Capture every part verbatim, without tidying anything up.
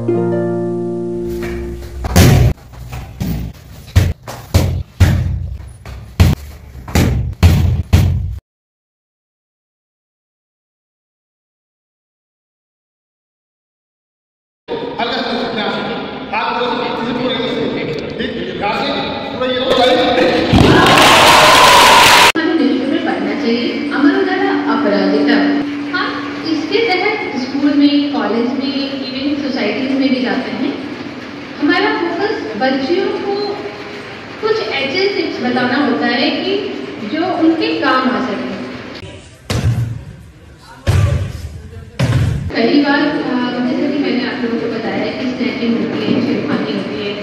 अपराधिता, हाँ इसके तहत स्कूल में, कॉलेज में, इवन सोसाइटीज में भी जाते हैं। हमारा फोकस बच्चियों को कुछ ऐसे टिप्स बताना होता है कि जो उनके काम आ सके। कई बार जैसे कि मैंने आप लोगों को बताया कि स्नैचिंग होती है, छेड़खानी होती है।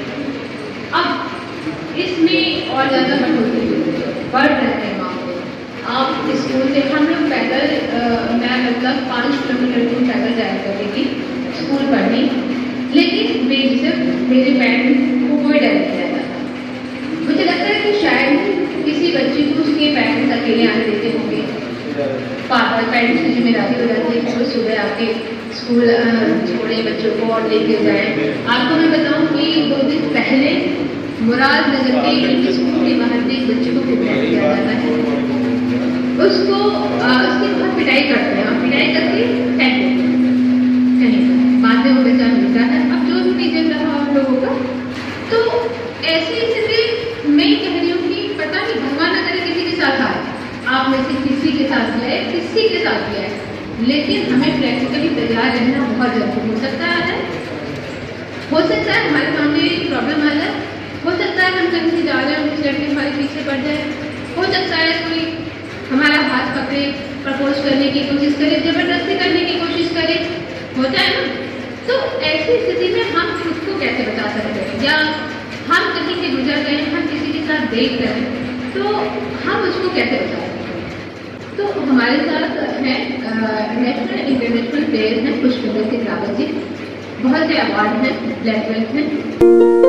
अब इसमें और ज़्यादा बढ़ोतरी बढ़ रहे हैं मामले। आप स्कूल से हम लोग पैदल, मैं मतलब पाँच किलोमीटर दूर पैदल जाया करती थी स्कूल पढ़ने, लेकिन मेरी सिर्फ मेरे पेरेंट्स को कोई डर नहीं रहता था। मुझे लगता है कि शायद किसी बच्चे को उसके पेरेंट्स अकेले आने देते होंगे, पापा पेरेंट्स की जिम्मेदारी हो जाती है कि वो सुबह आके स्कूल छोड़े बच्चों को और लेके जाए। आपको मैं बताऊं कि दो दिन पहले मुराद नजर के स्कूल के बाहर से एक बच्चे को किडनैप किया जाता है, उसको उसकी बहुत पिटाई करते हैं, पिटाई करके फेंक देते हैं कहीं पर, बाद में वो बच्चा मिलता है। अब जो भी रीजन रहा हम लोगों का, तो ऐसी स्थिति मैं कह रही हूँ कि पता नहीं भगवान न करे किसी के साथ आए, आप में से किसी के साथ गए, किसी के साथ गया, लेकिन हमें प्रैक्टिकली तैयार रहना बहुत जरूरी हो सकता है। हो सकता है हमारे सामने प्रॉब्लम आ जाए, हो सकता है हम कहीं से जा रहे हैं, कुछ लड़के हमारे पीछे पड़ जाए, हो सकता है कोई हमारा हाथ पकड़े, प्रपोज करने की कोशिश करे, जबरदस्ती करने की कोशिश करे, होता है ना। तो ऐसी स्थिति में हम खुद को कैसे बचा सकते हैं, या हम कहीं से गुजर गए, हम किसी के साथ देख रहे हैं, तो हम उसको कैसे बचा सकते हैं। तो हमारे साथ हैं नेशनल इंटरनेशनल प्लेयर हैं पुष्पिंदर सिंह रावत जी, बहुत से अवार्ड हैं, ब्लैक बेल्ट हैं।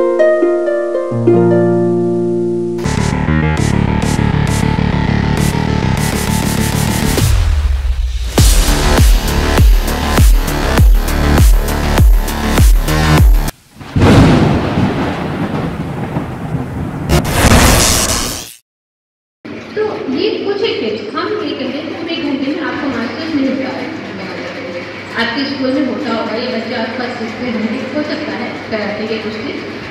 तो ये कुछ एक टिप्स हम ये कहते हैं कि एक घंटे में आपको मास्टर्स नहीं होता है। आपके स्कूल में होता होगा, ये बच्चे आसपास सीखते होंगे, हो सकता है कराटे के कुछ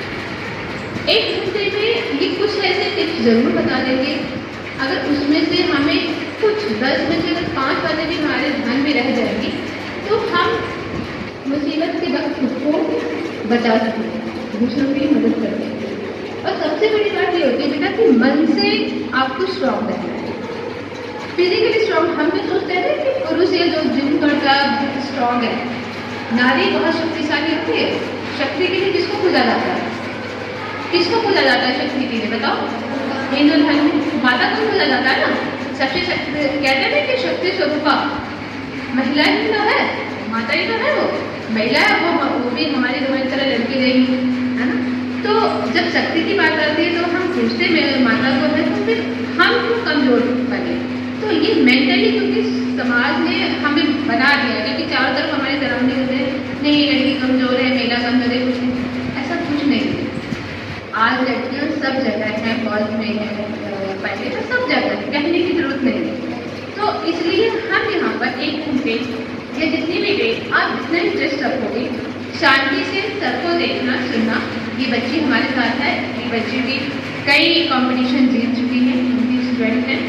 टिप्स। एक घंटे में ये कुछ ऐसे टिप्स जरूर बता देंगे। अगर उसमें से हमें कुछ दस में से अगर पाँच बातें भी हमारे ध्यान में रह जाएंगी, तो हम मुसीबत के वक्त खुद को बचा सकेंगे, दूसरों की मदद करेंगे। और सबसे बड़ी बात ये होती है बेटा कि मन से आपको स्ट्रॉन्ग रहना है। फिजिकली स्ट्रॉन्ग हम भी सोचते हैं कि पुरुष या जो जिम करता है स्ट्रॉन्ग है, नारी बहुत शक्तिशाली होती है। शक्ति के लिए किसको पूजा जाता है, किसको पूजा जाता है शक्ति के लिए बताओ? हिंदू धर्म में माता को पूजा जाता है ना, सबसे शक्ति कहते हैं कि शक्ति स्वरूपा महिला ही तो है, माता ही तो है, वो महिला है, वो वो भी हमारी तुम्हारी तरह लड़की रही है ना। तो जब शक्ति की बात आती है तो हम पूछते हैं माता को है, तो फिर हम क्यों कमजोर बने? तो ये मेंटली क्योंकि समाज ने हमें बना दिया है, क्योंकि चारों तरफ हमारे सराउंडिंग होते हैं, नहीं लड़की कमजोर है, महिला कमजोर है, कुछ नहीं, ऐसा कुछ नहीं है। आज लड़कियाँ सब जगह हैं, फौज में है, पहले तो सब जगह है, कहने की जरूरत नहीं है। तो इसलिए हम यहाँ पर एक घंटे या जितनी भी देर आप जितना इंटरेस्ट रखोगे, शांति से सबको देखना सुनना। ये बच्ची हमारे साथ है, ये बच्ची भी कई कंपटीशन जीत चुकी है, उनकी स्टूडेंट है,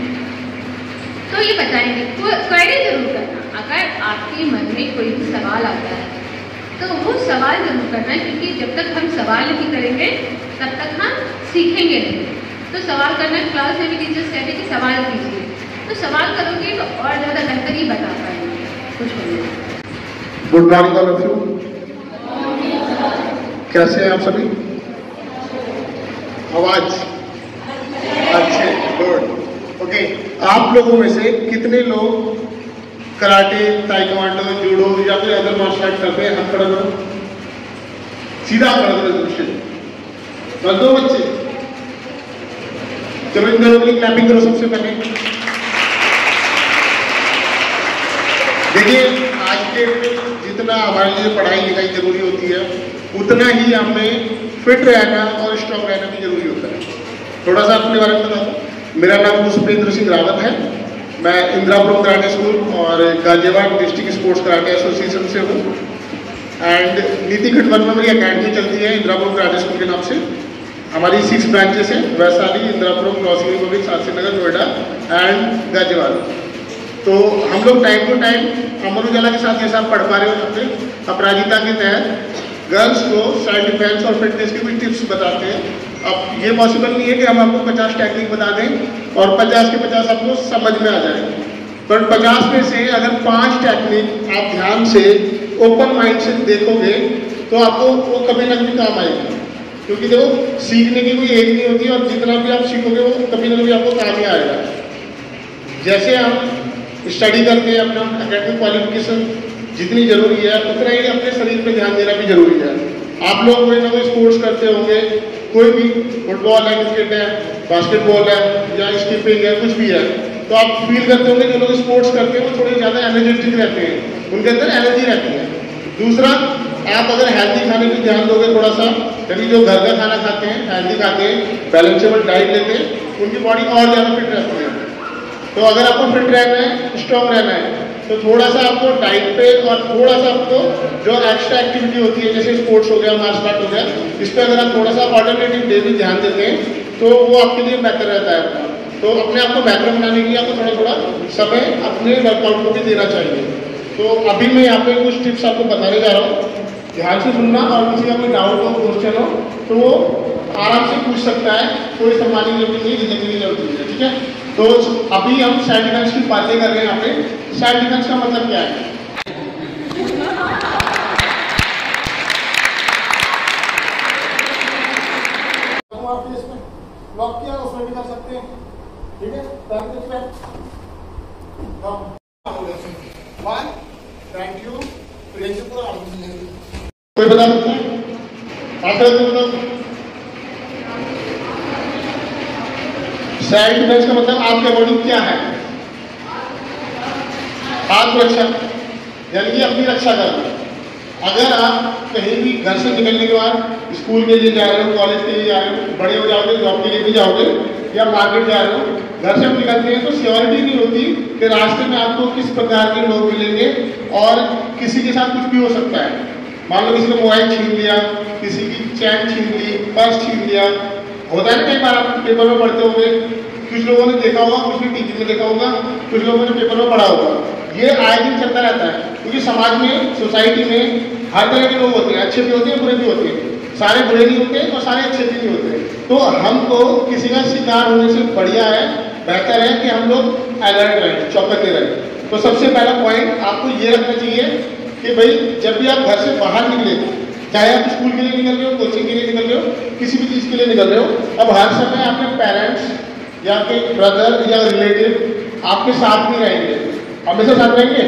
तो ये बताएंगे। क्वेरी जरूर करना, अगर आपके मन में कोई भी सवाल आता है तो वो सवाल जरूर करना है, क्योंकि जब तक हम सवाल नहीं करेंगे तब तक हम सीखेंगे नहीं। तो सवाल करना, क्लास में भी टीचर्स कहते हैं कि सवाल कीजिए, तो सवाल करोगे तो और ज़्यादा बेहतर ही बता पाएंगे कुछ बोलिए। Good morning all of you, कैसे हैं आप सभी? आवाज अच्छे, गुड, ओके। आप लोगों में से कितने लोग कराटे, ताइक्वांडो, जूडो या फिर अदर मार्शल आर्ट करते हैं? हाथ खड़ा करो, सीधा खड़ा करो, बस दो बच्चे। चलो इन दोनों के लिए क्लैपिंग करो सबसे पहले। देखिए आज के जितना हमारे लिए पढ़ाई लिखाई जरूरी होती है, उतना ही हमें फिट रहना और स्ट्रॉन्ग रहना भी जरूरी होता है। थोड़ा सा अपने बारे में बता दूँ। मेरा नाम पुष्पेंद्र सिंह रावत है। मैं इंदिरापुरम कराटे स्कूल और Ghaziabad district sports karate association से हूँ। एंड नीति खंडवा में मेरी अकेडमी चलती है इंदिरापुरम कराटे स्कूल के नाम से। हमारी सिक्स ब्रांचेस हैं, Vaishali, Indirapuram, crossing republic, Shastrinagar, Noida and Ghaziabad. तो हम लोग time to time Amar Ujala के साथ जैसा आप पढ़ पा रहे हो अपने अपराजिता के तहत गर्ल्स को सेल्फ डिफेंस और फिटनेस की कुछ टिप्स बताते हैं। अब ये पॉसिबल नहीं है कि हम आपको पचास टेक्निक बता दें और पचास के पचास आपको समझ में आ जाए, पर पचास में से अगर पांच टेक्निक आप ध्यान से ओपन माइंड से देखोगे तो आपको वो कभी ना कभी काम आएगी। क्योंकि देखो, सीखने की कोई एज नहीं होती और जितना भी आप सीखोगे वो कभी ना कभी आपको काम ही आएगा। जैसे हम स्टडी करते हैं, अपना एकेडमिक क्वालिफिकेशन जितनी जरूरी है उतना ही अपने शरीर पे ध्यान देना भी जरूरी है। आप लोग कोई ना कोई स्पोर्ट्स करते होंगे, कोई भी, फुटबॉल है, क्रिकेट है, बास्केटबॉल है या स्कीपिंग है, कुछ भी है, तो आप फील करते होंगे जो लोग स्पोर्ट्स करते हैं वो थोड़े ज़्यादा एनर्जेटिक रहते हैं, उनके अंदर एनर्जी रहती है। दूसरा, आप अगर हेल्दी खाने पर ध्यान दोगे थोड़ा सा, यानी जो घर का खाना खाते हैं, हेल्दी खाते हैं, बैलेंसेबल डाइट लेते हैं, उनकी बॉडी और ज़्यादा फिट रहती है। तो अगर आपको फिट रहना है, स्ट्रॉन्ग रहना है, तो थोड़ा सा आपको डाइट पे और थोड़ा सा आपको जो एक्स्ट्रा एक्टिविटी होती है जैसे स्पोर्ट्स हो गया, मार्शल आर्ट हो गया, इस पर अगर आप थोड़ा सा ऑल्टरनेटिव डे भी ध्यान देते हैं तो वो आपके लिए बेहतर रहता है। तो अपने आप को बेहतर बनाने के लिए आपको थोड़ा थोड़ा समय अपने वर्कआउट को भी देना चाहिए। तो अभी मैं यहाँ पे कुछ टिप्स आपको बताने जा रहा हूँ, ध्यान से सुनना, और किसी का कोई डाउट हो, क्वेश्चन हो तो वो आराम से पूछ सकता है, कोई संभालने की जरूरत नहीं, जिंदगी की जरूरत नहीं है, ठीक है। तो अभी हम सेल्फ डिफेंस की बातें कर रहे हैं। यहाँ पे सेल्फ डिफेंस का मतलब क्या है? लॉक किया उसमें भी कर सकते हैं, ठीक है। One, thank you. कोई बता सकता है? सेल्फ डिफेंस का मतलब आपके अकॉर्डिंग क्या है? आत्मरक्षा, यानी कि अपनी रक्षा करना। अगर आप कहीं भी घर से निकलने के बाद स्कूल के लिए जा रहे हो, कॉलेज के लिए जा रहे हो, बड़े हो जाओगे, जॉब के लिए भी जाओगे या मार्केट जा रहे हो, घर से हम निकलते हैं तो सिक्योरिटी नहीं होती कि रास्ते में आपको किस प्रकार के लोग मिलेंगे और किसी के साथ कुछ भी हो सकता है। मान लो किसी ने मोबाइल छीन लिया, किसी की चैन छीन ली, पर्स छीन लिया, होता है ना कई बार आप पेपर में पढ़ते होंगे, कुछ लोगों ने देखा होगा, कुछ ने टीवी में देखा होगा, कुछ लोगों ने पेपर में पढ़ा होगा। ये आए दिन चलता रहता है क्योंकि समाज में, सोसाइटी में हर तरह के लोग होते हैं, अच्छे भी होते हैं, बुरे भी होते हैं, सारे बुरे नहीं होते और सारे अच्छे भी नहीं होते। तो हमको किसी का शिकार होने से बढ़िया है, बेहतर है कि हम लोग अलर्ट रहें, चौकन्ने रहें। तो सबसे पहला पॉइंट आपको ये रखना चाहिए कि भाई जब भी आप घर से बाहर निकले, चाहे आप स्कूल के लिए निकल रहे हो, कोचिंग के लिए निकल रहे हो, किसी भी चीज़ के लिए निकल रहे हो, अब हर समय आपके पेरेंट्स या आपके ब्रदर या रिलेटिव आपके साथ नहीं रहेंगे, हमेशा साथ रहेंगे।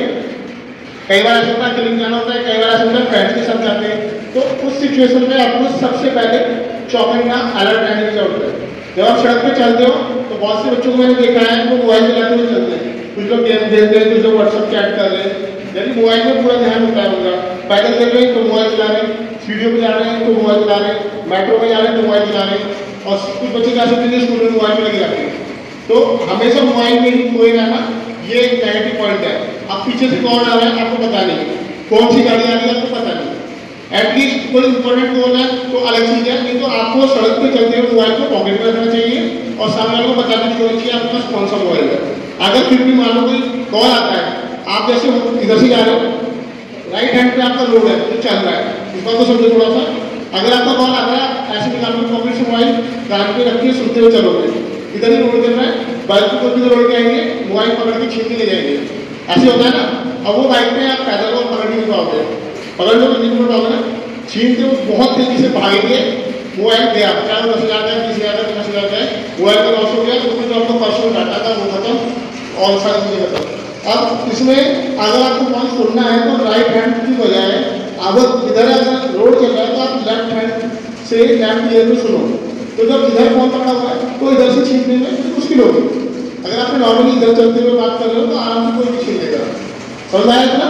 कई बार ऐसा होता है अकेले जाना होता है, कई बार ऐसा होता है फ्रेंड्स के साथ जाते हैं। तो उस सिचुएशन में आपको सबसे पहले चौकन्ना, अलर्ट रहने की जरूरत है। जब आप सड़क पे चलते हो तो बहुत से बच्चों को मैंने देखा है वो मोबाइल चलाते हुए चलते हैं, कुछ लोग गेम खेलते हैं, कुछ लोग व्हाट्सएप चैट कर रहे हैं, यानी मोबाइल में पूरा ध्यान होता है उनका। पैदल चल रहे हैं तो मोबाइल चला रहे हैं, सीढ़ियों पे जा रहे हैं तो मोबाइल चला रहे हैं, मेट्रो में जा रहे हैं तो मोबाइल चला रहे हैं, और कुछ बच्चे क्या सोचते हैं स्कूल में मोबाइल में लगे जाते हैं। तो हमेशा मोबाइल में ही खोए रहना, ये एक नेगेटिव पॉइंट है। अब पीछे से कौन आ रहा है आपको पता नहीं, कौन सी गाड़ी आ रही है आपको पता नहीं। एटलीस्ट कोई इंपॉर्टेंट कॉल है तो अलग चीज़ है, नहीं तो आपको सड़क पे चलते हुए मोबाइल को पॉकेट में रखना चाहिए और सामने वाले को बताने की जरूरत चाहिए आपके पास कौन सा मोबाइल है। अगर फिर भी मान लो कोई कॉल आता है, आप जैसे इधर से जा रहे हो, राइट हैंड पे आपका रोड है जो चल रहा है, इस बात को समझो थोड़ा सा। अगर आपका कॉल आता है, ऐसे निकाल के पॉकेट से मोबाइल कान पे रखिए, सुनते हुए चलोगे, इधर ही रोड चल रहा है, बाइक को कोई रोड के आएंगे, मोबाइल पकड़ के छीन के ले जाएंगे, ऐसे होता है ना। अब वो बाइक पे आप पैदल को पकड़ नहीं पाओगे, पकड़ लो तो नहीं पकड़ पाओगे ना, छीनते हुए बहुत तेजी से भागेंगे, मोबाइल गया, चाहे वो दस हज़ार का है, बीस हज़ार का, पचास हज़ार का है, मोबाइल का लॉस हो गया, उसमें जो आपको परसों डाटा था वो खत्म और सारी चीज़ें खत्म। अब इसमें अगर आपको पॉइंट सुनना है तो राइट हैंड की बजाय अगर इधर अगर रोड चल रहा है तो आप लेफ्ट हैंड से लेफ्ट ईयर में सुनो। तो जब इधर फोन पकड़ा हुआ है तो इधर से छीनने में मुश्किल होगी। अगर आप नॉर्मली इधर चलते हुए बात कर रहे हो तो आराम से कोई भी छीन लेगा, समझ आया था ना।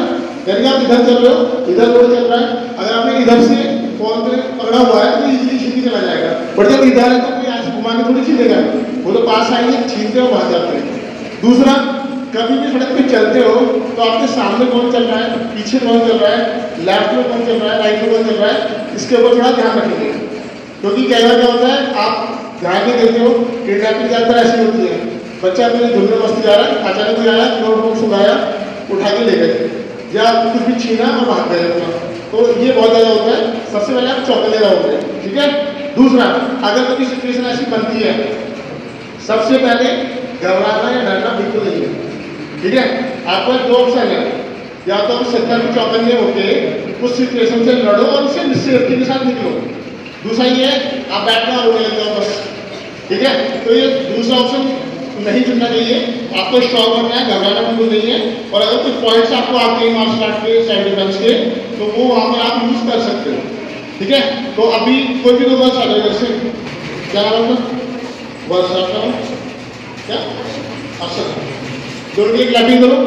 यानी आप इधर चल रहे हो, इधर लोड चल रहा है, अगर आपने इधर से फॉल पे पकड़ा हुआ है तो इजीली छीन के चला जाएगा, बट जब इधर है तो कोई ऐसे घुमा के थोड़ी छीनेगा, वो तो पास आएंगे, छीनते हो, भाग जाते हैं। दूसरा, कभी भी सड़क पे चलते हो तो आपके सामने कौन चल रहा है, पीछे कौन चल रहा है, लेफ्ट में कौन चल रहा है, राइट में कौन चल रहा है, इसके ऊपर थोड़ा ध्यान रखेंगे। क्योंकि कई बार क्या होता है, आप ध्यान नहीं देते हो, किडनैपिंग ज़्यादातर ऐसी होती है, बच्चा अपने धुन में मस्ती जा रहा है, अचानक कोई आया, नोटबुक सुनाया, उठा के ले गए, या कुछ भी छीना और भाग गए अपना, तो ये बहुत ज़्यादा होता है। सबसे पहले आप चौकन्ने रहोगे, ठीक है। दूसरा, अगर कभी सिचुएशन ऐसी बनती है, सबसे पहले घबराना या डरना बिल्कुल नहीं है, ठीक है। आपको दो ऑप्शन है, या तो आप सत्तर में चौकन्ने होकर उस सिचुएशन से लड़ो और उससे सेफ्टी के साथ निकलो। दूसरा ये है, आप बैठना रोने लग जाओ बस, ठीक है। तो ये दूसरा ऑप्शन नहीं चुनना चाहिए, आपको स्ट्रॉन्ग बनना है, घबराना बिल्कुल नहीं है। और अगर कुछ पॉइंट्स आपको आते हैं मार्शल आर्ट के, सेल्फ डिफेंस के, तो वो वहाँ पर आप यूज कर सकते हो, ठीक है। तो अभी कोई भी दो वर्ष आ जाए, जैसे क्या नाम है वर्ष आपका क्या अफसर, दोनों की क्लैपिंग करो।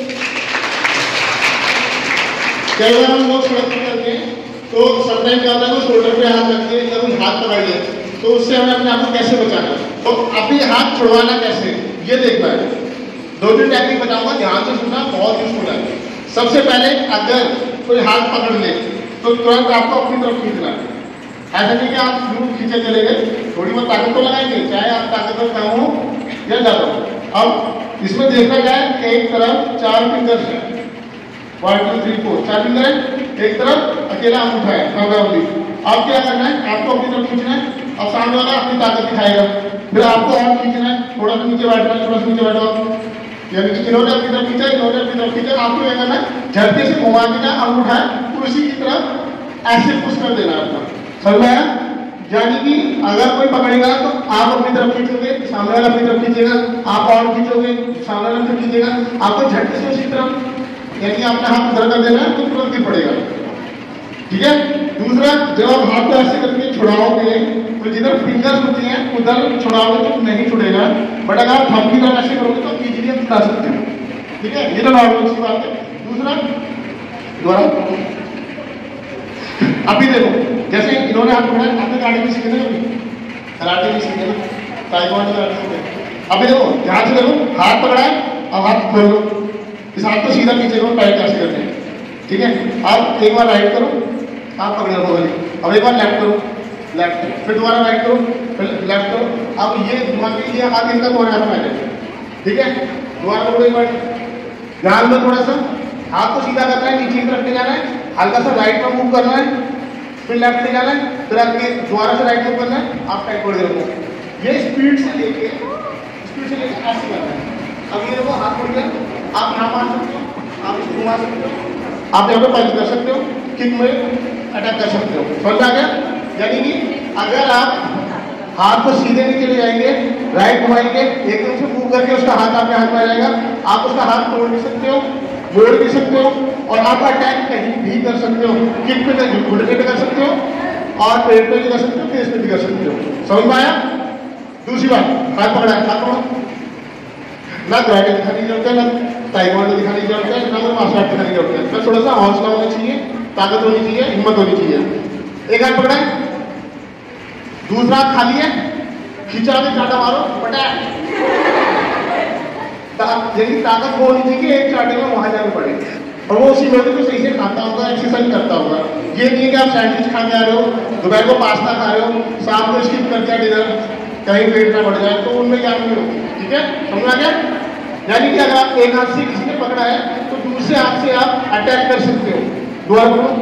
कई बार हम लोग सड़क पर करते हैं तो समटाइम क्या होता है, वो शोल्डर पे हाथ रखते हैं या कोई हाथ पकड़ ले, तो उससे हमें अपने आप को कैसे बचाना है, तो अभी हाथ छुड़वाना कैसे, ये देखना है। दो तीन टेक्निक बताऊंगा, ध्यान से सुनना, बहुत यूजफुल है। सबसे पहले अगर कोई हाथ पकड़ ले तो तुरंत आपको अपनी तरफ खींचना है। ऐसा नहीं कि आप यूं खींचे चले गए, थोड़ी बहुत ताकत तो लगाएंगे, चाहे आप ताकतवर कम हो या ज़्यादा हो। अब इसमें देखना क्या है, एक तरफ चार फिंगर्स है, वन टू थ्री फोर, चार फिंगर है, एक तरफ अकेला अंगूठा है, अब क्या करना है, आपको अपनी तरफ खींचना है, अब सामने वाला अपनी ताकत दिखाएगा, फिर आपको और खींचना है, थोड़ा सा नीचे बैठना है, थोड़ा सा नीचे बैठो, यानी कि इन्होंने अपनी तरफ खींचा, इन्होंने अपनी तरफ खींचा, आपको क्या करना है, झटके से घुमा के अंगूठा है कुर्सी की तरफ ऐसे पुश कर देना आपका, समझ में आया। यानी कि अगर कोई पकड़ेगा तो आप अपनी तरफ खींचोगे, सामने वाला अपनी तरफ खींचेगा, आप और खींचोगे, सामने वाला फिर खींचेगा, आपको झटके से उसी तरफ, यानी अपना हाथ उधर कर देना है तो तुरंत गिर पड़ेगा, ठीक है। दूसरा, जब आप हाथ को ऐसे करके छुड़ाओगे तो जिधर फिंगर्स होती हैं उधर छुड़ाओगे तो नहीं छुड़ेगा, बट अगर आप थंब की तरफ ऐसे करोगे तो इजीली आप छुड़ा सकते हो, ठीक है। ये तो नॉर्मल सी बात है। दूसरा, दोबारा अभी देखो, जैसे इन्होंने हाथ पकड़ा, आपने गाड़ी में सीखे थे कभी, कराटे में सीखे ना, ताइक्वांडो कराटे सीखे। अभी देखो, ध्यान से देखो, हाथ पकड़ा है, अब हाथ खोल लो, इस हाथ को सीधा नीचे करो, टाइट कैसे करते हैं, ठीक है। आप एक बार राइट करो, आप पकड़ लो वाली, अब एक बार लेफ्ट करो, लेफ्ट, फिर दोबारा राइट करो, फिर लेफ्ट करो, अब ये दिमाग में ये हाथ इनका तुम्हारे हाथ में आ जाए, ठीक है। दोबारा करो एक बार, ध्यान दो, थोड़ा सा हाथ को सीधा करना है, नीचे की तरफ ले जाना है, हल्का सा राइट में मूव करना है, फिर लेफ्ट ले जाना है, फिर आपके दोबारा से राइट मूव करना है, आप टाइट पकड़ रहे हो। ये स्पीड से लेके स्पीड से लेके ऐसे करना है। अब ये देखो, हाथ पड़ गया, आप यहाँ मार सकते हो, आप इसको घुमा सकते हो, आप यहाँ पे पंच कर सकते हो, किक में अटैक कर सकते हो, समझ आ गया। यानी कि अगर आप हाथ को सीधे नीचे ले जाएंगे, राइट घुमाएंगे, एकदम से मूव करके उसका हाथ आपके हाथ में आ जाएगा, आप उसका हाथ तोड़ भी सकते हो, मोड़ भी सकते हो, और आप अटैक कहीं भी कर सकते हो, किक पे घुटने पे कर सकते हो, और पेट पे भी कर सकते हो, फेस पे भी कर सकते हो, समझ में आया। दूसरी बात, हाथ पकड़ा है, हाथ पकड़ो, ना कराटे दिखाने की जरूरत है, ना ताइक्वांडो दिखाने की जरूरत है, ना कोई मार्शल आर्ट दिखाने की जरूरत है, बस थोड़ा सा हौसला होना चाहिए, ताकत होनी चाहिए, हिम्मत होनी चाहिए। एक हाथ पकड़ा है, दूसरा हाथ खाली है, खींचा के चाटा मारो, पटाक, यदि ताकत वो होनी चाहिए एक चाटे में वहां जाकर पड़े, और वो उसी मेरे को सही से खाता होगा, एक्सरसाइज करता होगा। ये नहीं है कि आप सैंडविच खा के आ रहे हो, दोपहर को पास्ता खा रहे हो, शाम को स्किप करके डिनर, कहीं पेट ना बढ़ जाए, तो उनमें क्या नहीं होगी, ठीक है, समझ आ गया। यानी कि अगर आप एक हाथ से किसी ने पकड़ा है तो दूसरे हाथ से आप अटैक कर सकते हो। दोबारा बोलो,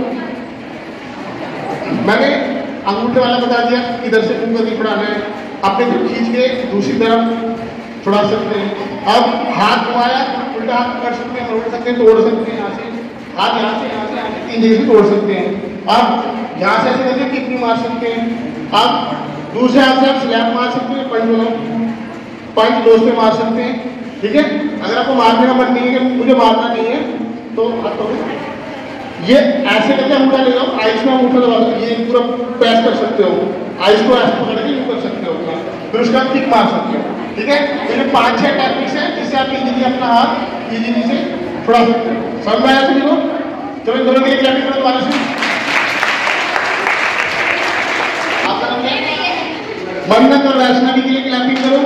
मैंने अंगूठे वाला बता दिया, इधर से ऊपर नहीं पड़ाना है, अपने को खींच के दूसरी तरफ छुड़ा सकते हैं। अब हाथ घुमाया, उल्टा हाथ कर सकते हैं, उल्ट सकते हैं, तोड़ सकते हैं, यहाँ से हाथ, यहाँ से यहाँ से यहाँ से तीन जगह से तोड़ सकते हैं। अब यहाँ से ऐसे करके किक भी मार सकते हैं। अब दूसरे हाथ से आप स्लैप मार सकते हैं, पंच बोलो, पंच दोस्त पे मार सकते हैं, ठीक है। अगर आपको मारने का मन नहीं है कि मुझे मारना नहीं है तो आप तो ये ऐसे करके अंगूठा ले जाओ, आइस में अंगूठा लगा दो, ये पूरा प्रेस कर सकते हो, आइस को ऐसे पकड़ के यूं कर सकते हो, फिर उसका किक मार सकते हो, ठीक है। ये पांच छह टेक्निक्स हैं जिससे आप इजीली अपना हाथ इजीली से छुड़ा सकते हो। समझ में आया सभी को? चलो इन दोनों के लिए क्लैपिंग करो दोबारा से। आपका नाम क्या है? बंधन और वैष्णवी के लिए क्लैपिंग करो।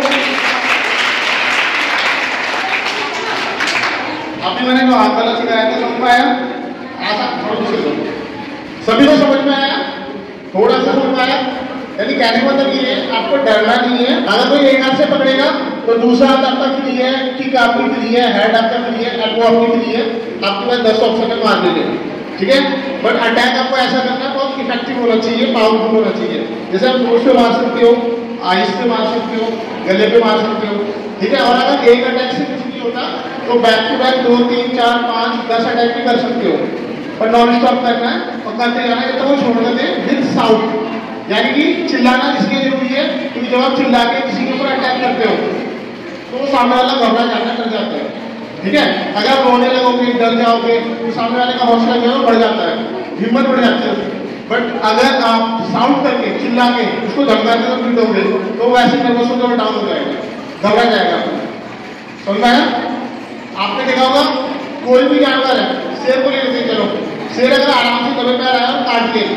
अभी मैंने जो हाथ वाला सिखाया था समझ में आया? ऐसा थोड़ा दूसरे दो, सभी को समझ में आया? थोड़ा सा समझ में आया? यानी कहने का मतलब ये है आपको डरना नहीं है। अगर कोई एक हाथ से पकड़ेगा तो दूसरा हाथ आपका फ्री है, किक आपकी फ्री है, हेड आपका फ्री है, एल्बो आपकी फ्री है, आपके पास दस ऑप्शन है मारने के, ठीक है। बट अटैक आपको ऐसा करना है बहुत इफेक्टिव होना चाहिए, पावरफुल होना चाहिए। जैसे आप नोज पे मार सकते हो, आइस पे मार सकते हो, गले पे मार सकते हो, ठीक है। और अगर एक अटैक से कुछ नहीं होता तो बैक टू बैक दो तीन चार पाँच दस अटैक भी कर सकते हो, पर नॉन स्टॉप करना है और करते जाना है तो वो छोड़ना दे विद साउंड, यानी कि चिल्लाना इसलिए जरूरी है क्योंकि जब आप चिल्ला के किसी के ऊपर अटैक करते हो तो सामने वाला घबरा जाना कर जाता है, ठीक है। अगर आप रोने लगोगे, डर जाओगे तो सामने वाले का हौसला जो है बढ़ जाता है, हिम्मत बढ़ जाती है। बट अगर आप साउंड करके चिल्ला के उसको धमकाते हुए पीटोगे तो वैसे नर्वस होकर डाउन हो जाएगा, घबरा जाएगा। समझ में आया? आपने देखा होगा कोई भी जानवर है, शेर को ले लेते चलो, शेर अगर आराम से दबे पैर आया काट के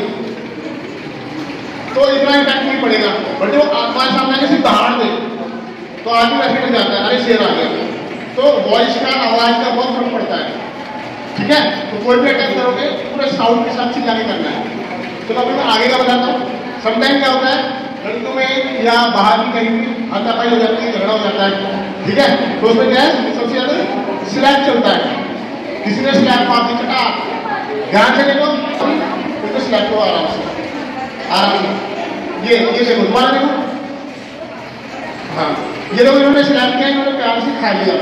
तो इतना इम्पैक्ट नहीं पड़ेगा, बट वो हमारे सामने आके सिर्फ दहाड़ दे तो आदमी वैसे मिल जाता है, अरे शेर आ गया। तो वॉइस का, आवाज का बहुत फर्क पड़ता है, ठीक है। तो कोई भी अटैक करोगे पूरे साउंड के साथ चिल्ला के करना है। तो अभी मैं आगे का बताता हूँ। समटाइम क्या होता है लड़कों में या बाहर भी कहीं भी हाथापाई हो जाती है, झगड़ा हो जाता है, ठीक है। तो उसमें क्या है सबसे ज्यादा स्लैप चलता है, किसी ने स्लैप मार दी चटा, ध्यान से देखो तो स्लैप को आराम से आराम से ये ये देखो दोबारा देखो, हाँ ये देखो इन्होंने स्लैप किया, इन्होंने प्यार से खा लिया।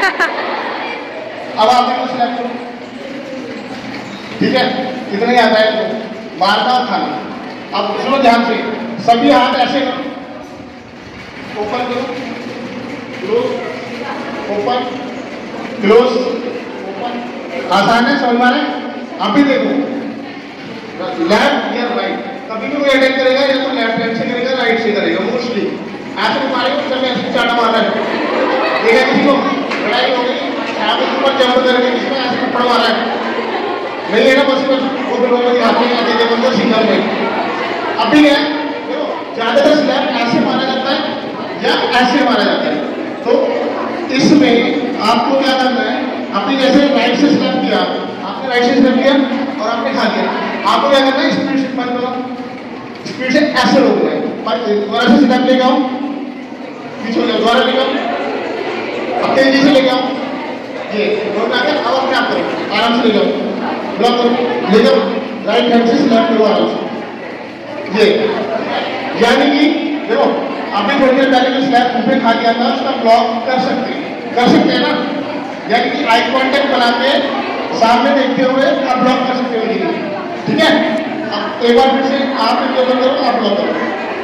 अब आप देखो स्लैप करो, ठीक है, इतना ही आता है तो मारना और खाना। अब सुनो ध्यान से, सभी हाथ ऐसे करो, ओपन करो, क्लोज, ओपन, क्लोज, ओपन। आसान है, समझ में आ रहा है? आप भी देखो लेफ्ट या राइट, कभी भी कोई अटैक करेगा या तो लेफ्ट हैंड से करेगा राइट से करेगा मोस्टली। ऐसे मारेगा जब ऐसे चाटा मार रहा है, देखा किसी को लड़ाई हो गई यहाँ पे ऊपर जंप करके किसी को ऐसे थप्पड़ मारा है, नहीं है ना बस बस वो दोनों में हाथ में आते थे बंदर सिंगल में। अब भी है देखो ज्यादातर स्लैप ऐसे मारा जाता है या ऐसे मारा जाता है। तो इसमें आपको क्या करना है, आपने जैसे राइट से स्लैप किया, आपने राइट से स्लैप किया और आपने खा लिया, आपको क्या करना है स्पीड से बंद करो, स्पीड से ऐसे रोकना है, दोबारा से स्लैप ले जाओ, पीछे ले दोबारा ले जाओ, अब तेजी से ले जाओ, ये रोकना है। अब अपने आप करो, आराम से ले जाओ, ब्लॉक करो, ले जाओ, राइट हैंड से स्लैप करो आराम से। ये यानी कि देखो आपने थोड़ी देर पहले जो स्लैप मुंह पे खा लिया था उसका ब्लॉक कर सकते हैं, कर सकते हैं ना, यानी कि आई कांटेक्ट बना के सामने देखते हुए आप ब्लॉक कर सकते हो, ठीक है। अब एक बार फिर से आप जो करो आप ब्लॉक करो।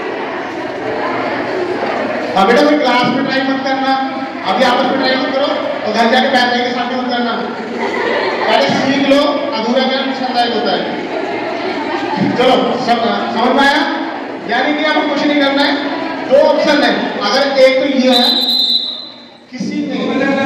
अब बेटा कोई क्लास में ट्राई मत करना, अभी आपस में ट्राई मत करो और घर जाके बैठने के सामने मत करना, पहले सीख लो, अधूरा ज्ञान नुकसानदायक होता है। चलो सब समझ में आया? यानी कि आपको कुछ नहीं करना है, दो ऑप्शन है, अगर एक तो ये है किसी ने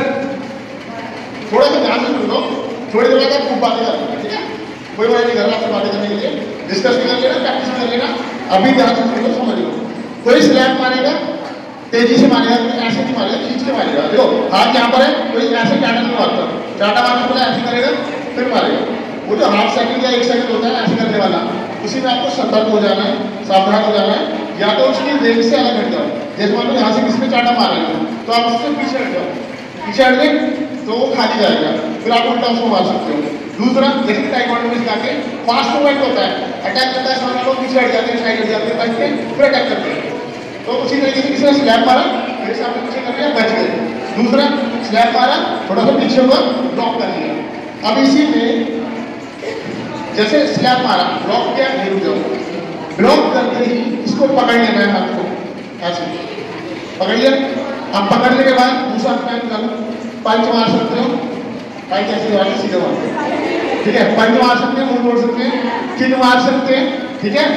थोड़ा सा ध्यान से सुन लो, थोड़ी देर बाद खूब बातें कर लेना, ठीक है, कोई बात नहीं करना, आपसे बातें करने के लिए डिस्कस भी कर लेना, प्रैक्टिस कर लेना। अभी ध्यान से सुन लो, समझ लो, कोई स्लैप मारेगा तेजी से मारेगा, ऐसे नहीं मारेगा, खींच के मारेगा, देखो हाथ यहाँ पर है, कोई ऐसे टाटा नहीं मारता, टाटा मारने को ऐसे करेगा फिर मारेगा, वो जो हाफ सेकंड या एक सेकंड होता है ऐसे करने वाला, उसी में आपको सतर्क हो जाना है, सावधान हो जाना है, या तो उसकी रेंज से अलग हट जाओ। जैसे मान लो यहाँ से किसी ने चाटा मार रहे हो तो आप उससे पीछे हट जाओ, पीछे हट गए तो वो खाली जाएगा, फिर आप उल्टा उसको मार सकते हो। दूसरा जैसे टाइक्वांडो में सिखा के फास्ट मूवमेंट होता है, अटैक करता है सामने लोग पीछे हट जाते हैं, साइड हट जाते हैं, बच के फिर अटैक करते हैं। तो उसी तरीके से किसी ने स्लैप मारा मेरे सामने पीछे कर लिया, बच गए। दूसरा स्लैप मारा थोड़ा सा पीछे हुआ, ब्लॉक कर लिया। अब इसी में जैसे स्लैप मारा, ब्लॉक किया, गिर जाओ, ब्लॉक करते ही इसको पकड़ लेना है, हाथ को ऐसे पकड़ लिया। अब पकड़ने के बाद दूसरा पैर निकालो, पंच मार सकते हो, पंच ऐसे वाले सीधे मारते हैं, ठीक है, पंच मार सकते हैं, मुंह मोड़ सकते हैं, किन मार सकते हैं, ठीक है।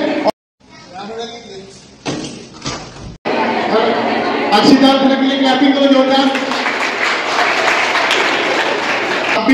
अच्छी तरह के लिए क्लैपिंग करो जोरदार। अभी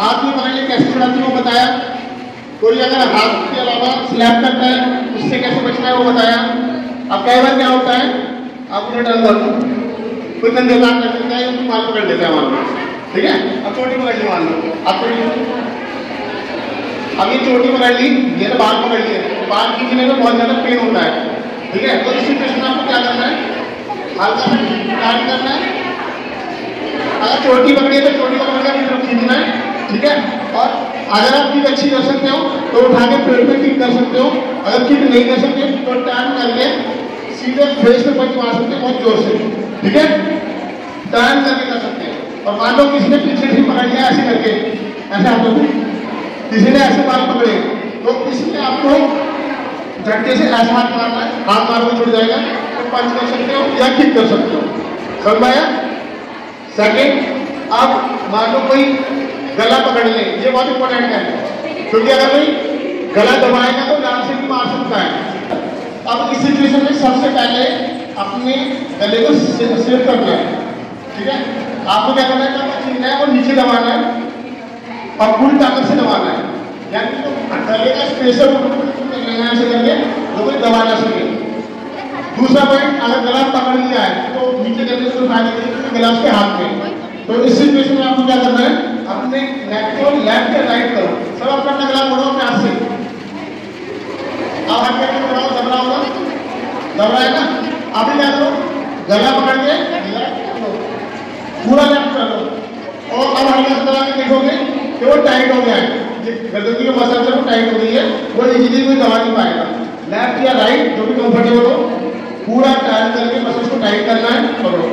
हाथ में पकड़ ले कैसे छुड़ाती है वो बताया। कोई अगर हाथ के अलावा स्लैप करता है उससे कैसे बचना है वो बताया। अब कई बार क्या होता है, आप उन्हें टर्न कर दो, कोई कंधे काम कर देता है, उसको माल पकड़ लेता है मान लो, ठीक है। अब चोटी पकड़ ली मान लो, आप अब ये चोटी पकड़ ली, ये तो बाल पकड़ लिए, बाल खींचने में बहुत ज्यादा पेन होता है, ठीक है। तो इस सिचुएशन में आपको क्या करना है, हल्का सा टाइट करना है। अगर चोटी पकड़ी है तो चोटी को पकड़ के तरफ खींचना है, ठीक है। और अगर आप किक अच्छी कर सकते हो तो उठा के पेड़ पे किक कर सकते हो, अगर किक नहीं कर सकते तो टर्न करके सीधे फेस पे पंच मार सकते हो बहुत जोर से, ठीक है। टर्न करके कर सकते हैं। और मान लो किसी ने पीछे से पकड़ लिया ऐसे करके, ऐसे आप लोग किसी ने ऐसे बाल पकड़े तो इसमें आपको झटके से ऐसा हाथ मारना है, हाथ मार के छुट जाएगा तो पंच कर सकते हो या किक कर सकते हो, समझ आया। सेकेंड, अब मान लो कोई गला पकड़ ले, ये बहुत इंपॉर्टेंट है क्योंकि अगर कोई गला दबाएगा तो जान से भी मार सकता है। अब इस सिचुएशन में सबसे पहले अपने गले को सेव करना है, ठीक है। आपको क्या करना है, जब छीनना है वो नीचे दबाना है और पूरी ताकत से दबाना है, यानी तो गले का स्पेशल ऐसे करके वो कोई दबा ना सके। दूसरा पॉइंट, अगर गला पकड़ लिया है तो नीचे गले से उठा दीजिए गला उसके हाथ में। तो इस सिचुएशन में आपको क्या करना है, अपने नेक को लेफ्ट या राइट करो, सब अपना अपना गला मोड़ो अपने हाथ से। अब हाथ करके दबाओ, दब रहा होगा, दब रहा है ना। अभी क्या करो, गला पकड़ के लेफ्ट करो, पूरा लेफ्ट कर लो और अब हल्का सा दबा के देखोगे कि वो टाइट हो गया है, गर्दन की जो मसल है वो टाइट हो गई है, वो इजीली कोई दबा नहीं पाएगा। लेफ्ट या राइट जो भी कंफर्टेबल हो, पूरा टर्न करके मसल्स को टाइट करना है, पकड़ो।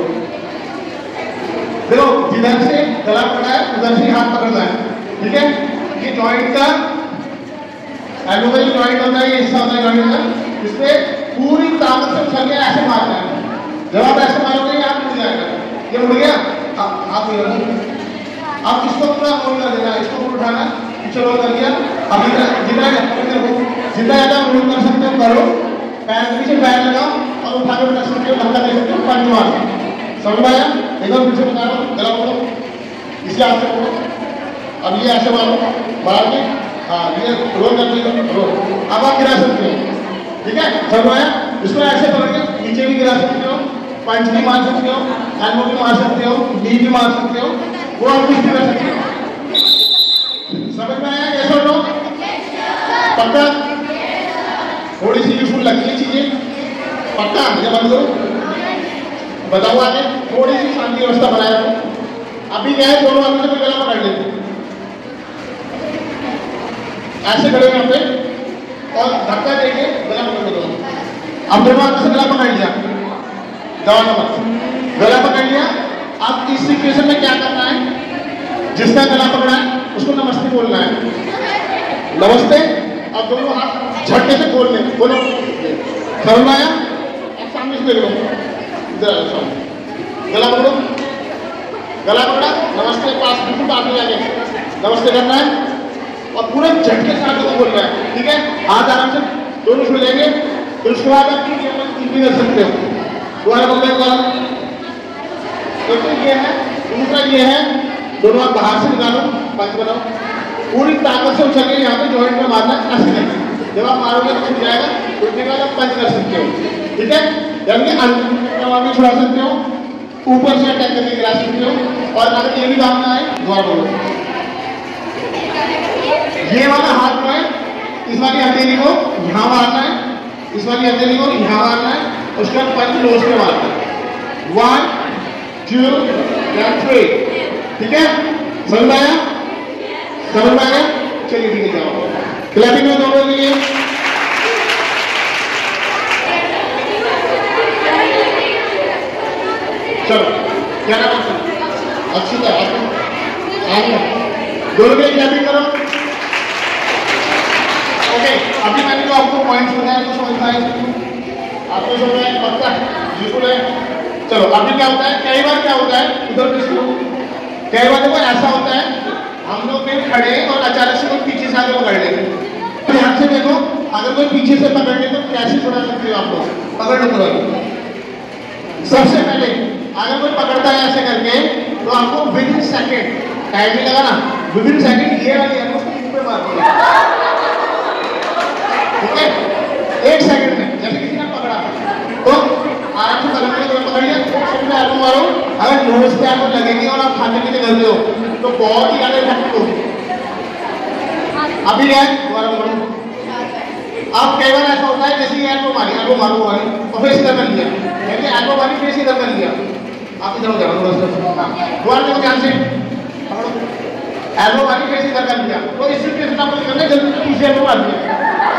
देखो जिधर से गला पकड़ा है उधर से हाथ पकड़ना है, ठीक है। ये जॉइंट का एल्बो का जो जॉइंट होता है, ये हिस्सा होता है जॉइंट का, इस पे पूरी ताकत से उछल के ऐसे मारना है। जब आप ऐसे मारोगे ये हाथ मुड़ जाएगा, ये मुड़ गया, हाथ नहीं रखो। अब इसको पूरा रोल कर देना, इसको पूरा उठाना, पीछे रोल कर दिया। अब जितना जितना जितना ज्यादा रोल कर सकते हो करो, पैर पीछे पैर लगाओ और उठा के बैठ सकते हो, धक्का दे सकते हो, पंच मार सकते हो, समझ आया। एकदम पीछे बता रहा हूँ, गला पकड़ो, इसी हाथ से पकड़ो, अब ये ऐसे मारो, मार के हाँ ये रोल कर दिया, रोल। अब आप गिरा सकते हो, ठीक है, समझ आया। इसको ऐसे पकड़ के नीचे भी गिरा सकते हो, पंच भी मार सकते हो, एल्बो भी मार सकते हो, नी भी मार सकते हो, वो आप कुछ भी कर सकते हो। समझ में आया कैसे हो? पक्का? थोड़ी सी यूजफुल लगती है चीजें, पक्का? ये बंद करो, बताओ आगे, थोड़ी सी शांति व्यवस्था बनाए रखो। अभी क्या है, दोनों हाथों से गला पकड़ लेते ऐसे खड़े यहाँ पे और धक्का देके गला पकड़ दो। अब दोनों हाथों से गला पकड़ लिया, दवा नंबर गला पकड़ लिया। अब इस सिचुएशन में क्या करना है, जिसका गला पकड़ा है उसको नमस्ते बोलना है, नमस्ते। अब दोनों हाथ झटके से खोल ले, बोलो, समझ में आया। अब सामने से देख लो, गला पकड़ो, गला पकड़ा, नमस्ते, पास बिल्कुल पास में जाके नमस्ते करना है और पूरे झटके से आगे को बोलना है, ठीक है। हाथ आराम से दोनों छुड़ जाएंगे, फिर उसके बाद आप भी कर सकते हो, दोबारा बोलने वाला। तो ये है, दूसरा ये है, दोनों आप बाहर से निकालो, पंच बनाओ, पूरी ताकत से उछल के यहाँ पे जॉइंट में मारना ऐसे करके, जब आप मारोगे तो छूट जाएगा, छूटने के बाद आप पंच कर सकते हो, ठीक है। यानी अंदर भी छुड़ा सकते हो, ऊपर से अटैक करके गिरा सकते हो, और अगर ये भी काम ना आए दोबारा बोलो। ये वाला हाथ में इस वाली हथेली को यहाँ मारना है, इस वाली हथेली को यहाँ मारना है, उसके बाद पंच नोज पे मारना है, वन टू थ्री, ठीक है। समझ में आया, समझ में आया। चलिए ठीक है, जाओ क्लैपिंग में दोनों के लिए। चलो क्या नाम है, अक्षिता, आगे दोनों के लिए क्लैपिंग करो। ओके, अभी मैंने जो आपको पॉइंट्स बताया तो समझ में आया आपको, समझ में आया, पक्का बिल्कुल है। चलो अभी क्या होता है, कई बार क्या होता है, उधर किसको कई बार देखो ऐसा होता है, हम लोग कहीं खड़े और अचानक से कोई पीछे से आगे पकड़ लेते, तो ध्यान से देखो, अगर कोई पीछे से पकड़ ले तो कैसे छुड़ा सकते हो आप लोग, पकड़ लो तुरंत। सबसे पहले अगर कोई पकड़ता है ऐसे करके तो आपको विद इन सेकेंड टाइम भी लगा ना, विदिन सेकंड ये वाली एल्बो को मुंह पे मार दिया, ठीक है, एक सेकंड में। जैसे किसी ने पकड़ा तो आराम से पकड़ के पकड़ लिया, सबसे एल्बो मारो। अगर नोज पे आपको लगेगी और आप खाते पीते करते हो तो बहुत ही ज्यादा इफेक्टिव होगी। अभी क्या है दोबारा बोलो। अब कई बार ऐसा होता है जैसे एल्बो मारी, एल्बो मारो मारी और फिर सीधा कर लिया, जैसे एल्बो मारी फिर सीधा कर लिया। आप इधर हो जाओ थोड़ा सा, दोबारा देखो ध्यान से, पकड़ो, एल्बो मारी फिर सीधा कर लिया। तो इस तरीके से आप करना जल्दी से पीछे एल्बो मार दिया,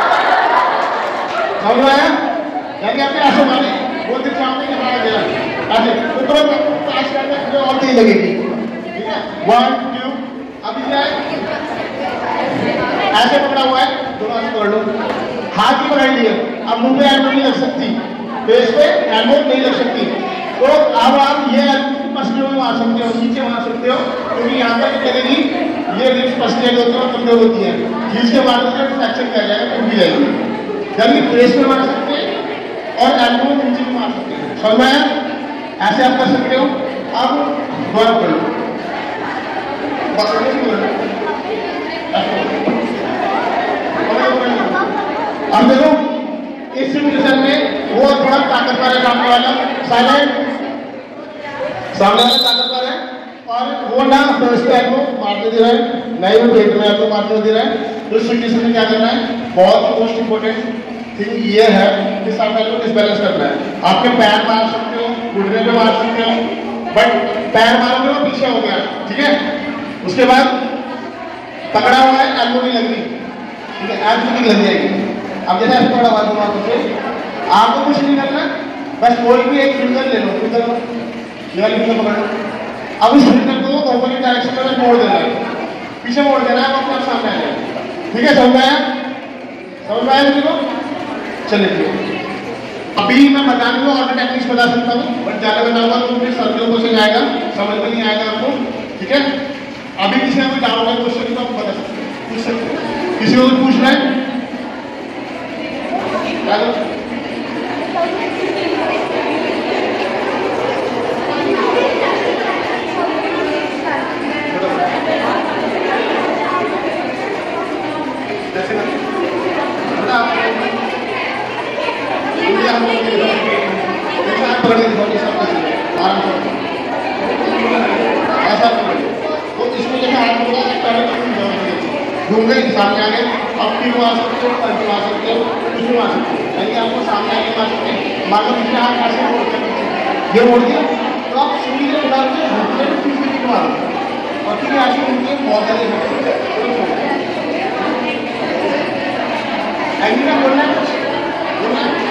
समझ में आया? यानी आपने ऐसे मारे वो दिन सामने के हमारा गया ऐसे तो तुरंत पास करने और तेज लगेगी, ठीक है। वन टू, अभी क्या है ऐसे पकड़ा हुआ है, दोनों हाथ पकड़ लो, हाथ ही पकड़ लिया। अब मुंह पे एल्बो नहीं लग सकती, फेस पे एल्बो नहीं लग सकती, तो अब आप ये एल्बो पसलियों में मार सकते हो, नीचे मार सकते हो, क्योंकि यहाँ पर लगेगी ये रिप्स पसलियाँ होती है और कमजोर होती है, खींच के मारने से फ्रैक्चर कर जाएगा, टूट जाएगी। जल्दी फेस पे मार सकते हैं और एल्बो नीचे भी मार सकते हैं, समझ में आया? ऐसे आप कर सकते हो। अब दोबारा कर लो, अब देखो इस सिचुएशन में वो थोड़ा ताकतवर है, सामने वाला साइलेंट, सामने वाला ताकतवर है और वो ना फर्स्ट पे एल्बो मारते दे रहा है, नहीं वो पेट में एल्बो मारते दे रहा है। तो इस सिचुएशन में क्या करना है, बहुत मोस्ट इंपोर्टेंट थिंग ये है कि सामने एल्बो डिसबैलेंस करना है। आपके पैर मार सकते हो, घुटने पे मार सकते हो, बट पैर मारोगे वो पीछे हो गया, ठीक है। उसके बाद पकड़ा हुआ है, एल्बो नहीं लग रही, ठीक है, एल्बो नहीं लग जाएगी। अब जैसे ऐसे पकड़ा हुआ दिमाग से, आपको कुछ नहीं करना, बस कोई भी एक फिंगर ले लो, फिंगर ये वाली फिंगर पकड़ लो। अब इस फिंगर को ऑपोजिट डायरेक्शन में मोड़ देना है, पीछे मोड़ देना है, अपने आप सामने आ जाएगा, ठीक है। समझ में आया? समझ में आया मुझे को? चलिए अभी मैं बताने को और टेक्निक्स बता सकता हूँ, बट ज़्यादा बताऊंगा तो फिर सर्दियों को से आएगा, समझ में नहीं आएगा आपको, ठीक है। अभी किसी में डाउट है, क्वेश्चन तो आप बता सकते हैं, पूछ सकते हैं, किसी को पूछना है? घूमने सामने आगे अब भी आ सकते हो, पर आ सकते हो, कुछ भी आ सकते हो, यानी आपको सामने आगे आ सकते हैं। मान लो दूसरे हाथ ऐसे मोड़ दिया, ये मोड़ दिया तो आप सीढ़ी के उड़ा के घूमते हैं, फिर भी मारो और फिर ऐसे घूमते हैं, बहुत ज़्यादा ऐसे ना बोलना है, बोलना है।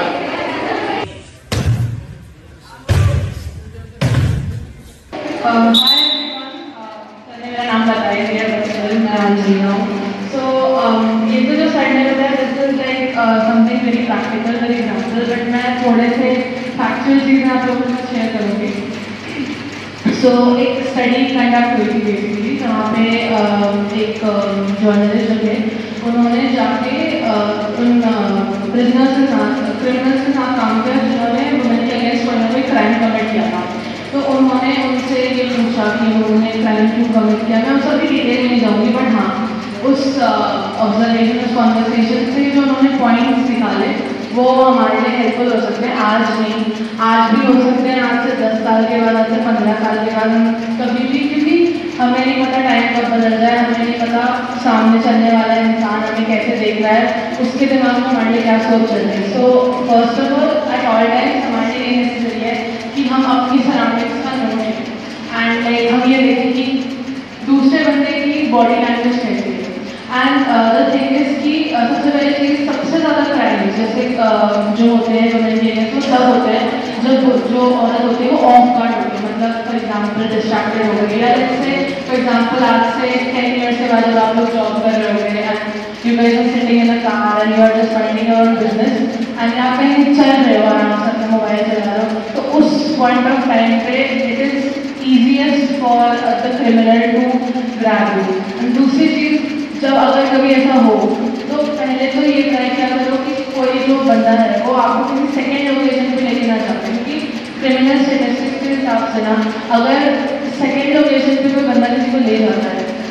मेरा नाम बताया गया, मैं आंजी हूँ। सो ये तो जो सर ने बताया this is like something very practical, very example, but मैं थोड़े से फैक्चुअल चीज़ें आप लोगों के साथ शेयर करूँगी। सो एक स्टडी काइंड ऑफ हुई थी बेसिकली, जहाँ पे uh, एक जर्नलिस्ट uh, थे, उन्होंने जाके uh, उन प्रिजनर्स के साथ क्रिमिनल्स के साथ काम किया जिन्होंने वुमेन के अगेंस्ट कोई ना कोई क्राइम कमिट किया था। तो उन्होंने उनसे ये पूछा कि उन्होंने क्राइम क्यों कमिट किया। मैं उस सभी डिटेल में नहीं जाऊँगी, बट हाँ उस ऑब्जर्वेशन उस कॉन्वर्सेशन से जो उन्होंने पॉइंट्स निकाले वो हमारे लिए हेल्पफुल हो सकते हैं। आज नहीं, आज भी हो सकते हैं, आज से दस साल के बाद, आज से पंद्रह साल के बाद, कभी भी, क्योंकि हमें नहीं पता टाइम कब बदल जाए, हमें नहीं पता सामने चलने वाला इंसान हमें कैसे देख रहा है, उसके दिमाग में हमारे लिए क्या सोच चल रही है। So first of all at all times हमारे लिए ये नेसेसरी है कि हम अपनी सराउंडिंग्स का नोट लें एंड लाइक हम ये देखें कि दूसरे बंदे की बॉडी लैंग्वेज कैसी है। एंड द थिंग इज कि सबसे पहले चीज़, सबसे ज़्यादा क्राइम जैसे uh, जो होते हैं वुमेन के अगेंस्ट, वो तब होते हैं जब जो औरत होती है वो ऑफ गार्ड होती है, मतलब फॉर एग्जाम्पल डिस्ट्रैक्टेड हो गई, या जैसे फॉर एग्जाम्पल आज से टेन ईयर्स के बाद जब आप लोग जॉब कर रहे होंगे and you guys are sitting in a car and you are just minding your business and आप कहीं चल रहे हो आराम से अपना मोबाइल चला रहे हो, तो उस पॉइंट ऑफ टाइम पे it is easiest for the criminal to grab you. And दूसरी चीज़, जब अगर कभी ऐसा हो तो पहले तो ये ट्राई क्या करो कि कोई जो बंदा है वो आपको किसी सेकेंड लोकेशन पे लेके ना जाए, क्योंकि क्रिमिनल स्टेटिस्टिक्स के हिसाब से ना अगर सेकेंड लोकेशन पे कोई बंदा किसी को ले जाता है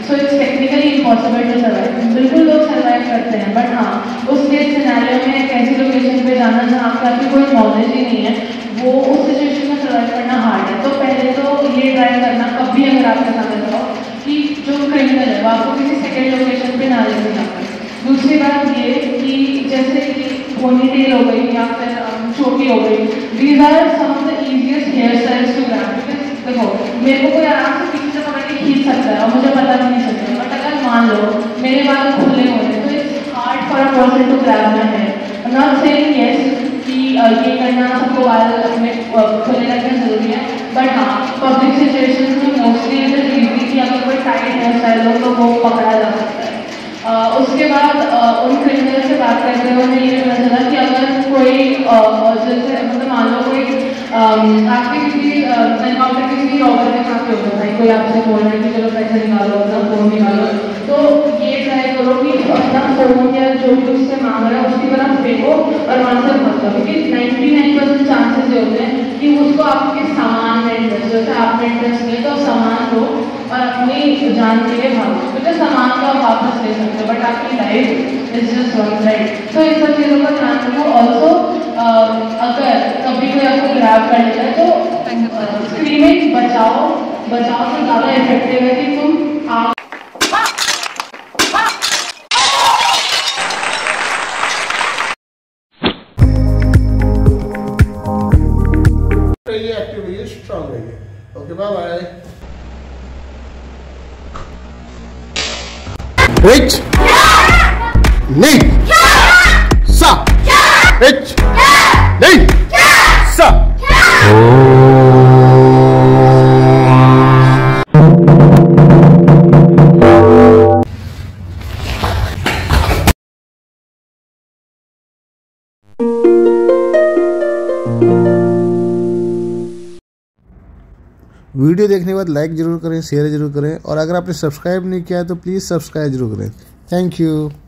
so it's technically impossible to survive. बिल्कुल लोग सर्वाइव करते हैं, बट हाँ उस केस सिनेरियो में एक ऐसी लोकेशन पे जाना जहाँ पे आपकी कोई नॉलेज ही नहीं है, वो उस सिचुएशन में सर्वाइव करना हार्ड है। तो पहले तो ये ट्राई करना कभी अगर आपके सामने जाओ कि जो क्रिमिनल है वो आपको किसी सेकेंड लोकेशन पे ना लेके जाता है। दूसरी बात ये कि जैसे कि पोनीटेल हो गई या फिर छोटी हो गई, these are some of the easiest hair styles to grab. देखो मेरे को कोई आराम से पीछे से पकड़ के खींच सकता है और मुझे पता भी नहीं चलता, बट अगर मान लो मेरे बाल खुले हो रहे तो it's hard for a person to grab my hair. I am not saying yes कि ये करना सबको बाल अपने खुले रखना जरूरी है, बट हाँ पब्लिक सिचुएशन में मोस्टली इट इज इजी कि अगर कोई टाइट हेयर स्टाइल हो तो वो पकड़ा जा सकता है। Uh, उसके बाद uh, उन क्रिमिनल से बात करते हुए हमें ये पता चला कि अगर कोई uh, जैसे मतलब मान लो कोई um, आपके किसी एनकाउंटर किसी रॉबर के साथ होता है, कोई आपसे बोल रहे हैं कि चलो पैसे निकालो अपना फोन निकालो, तो ये ट्राई करो कि अपना फोन या जो भी उससे मांग रहा है उसकी तरफ फेंको और वहाँ से मत करो, क्योंकि नाइन्टी नाइन परसेंट चांसेस ये होते हैं कि उसको आपके सामान में इंटरेस्ट, जैसे आपने इंटरेस्ट लिया तो सामान दो और अपनी जान के लिए भागो, क्योंकि सामान को आप वापस ले सकते हो बट आपकी life is just one right. तो इन सब चीज़ों का ध्यान रखो। ऑल्सो अगर कभी कोई आपको ग्रैब कर लेता है तो स्क्रीमिंग बचाओ बचाओ तो ज़्यादा इफेक्टिव है कि तुम आप एक्टिव रहिए, स्ट्रांग रहिए। Okay bye bye. Rich, Nick, Sa, Rich, Nick, Sa. Video देखने के बाद लाइक ज़रूर करें, शेयर ज़रूर करें, और अगर आपने सब्सक्राइब नहीं किया है तो प्लीज़ सब्सक्राइब ज़रूर करें। Thank you.